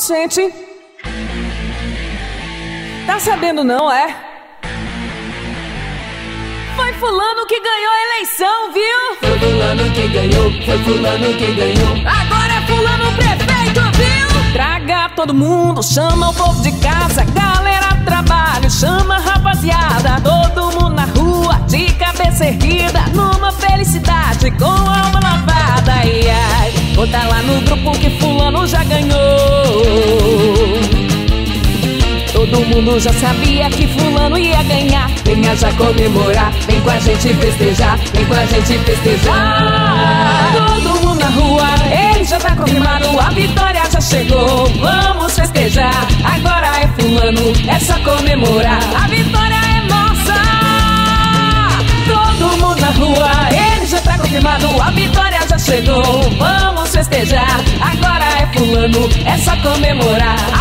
gente, tá sabendo não, é? Foi fulano que ganhou a eleição, viu? Foi fulano que ganhou, foi fulano que ganhou. Agora é fulano prefeito, viu? Traga todo mundo, chama o povo de casa, galera do trabalho, chama a rapaziada, todo mundo na rua, de cabeça erguida, numa felicidade, com a alma lavada. Ai, ai, conta lá no grupo que fulano já ganhou. Todo mundo já sabia que fulano ia ganhar. Venha já comemorar, vem com a gente festejar, vem com a gente festejar. Todo mundo na rua, ele já tá confirmado, a vitória já chegou. Vamos festejar, agora é fulano, é só comemorar. A vitória é nossa. Todo mundo na rua, ele já tá confirmado, a vitória já chegou. Vamos festejar, agora é fulano, é só comemorar.